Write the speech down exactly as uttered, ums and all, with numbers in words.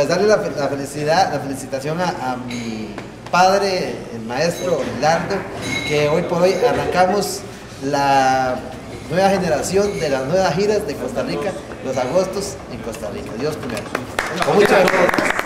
pues darle la, la felicidad, la felicitación a, a mi padre, el maestro Lardo, que hoy por hoy arrancamos la nueva generación de las nuevas giras de Costa Rica, los agostos en Costa Rica. Dios primero. Con mucho gusto.